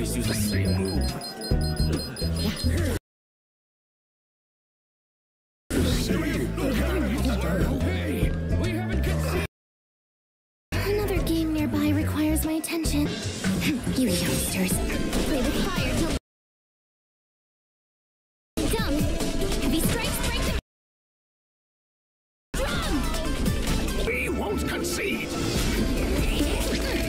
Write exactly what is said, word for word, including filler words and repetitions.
always use the same move. Hey, we haven't conceded. Another game nearby requires my attention. You youngsters, play with fire till dumb. Heavy strikes break the drum. We won't concede.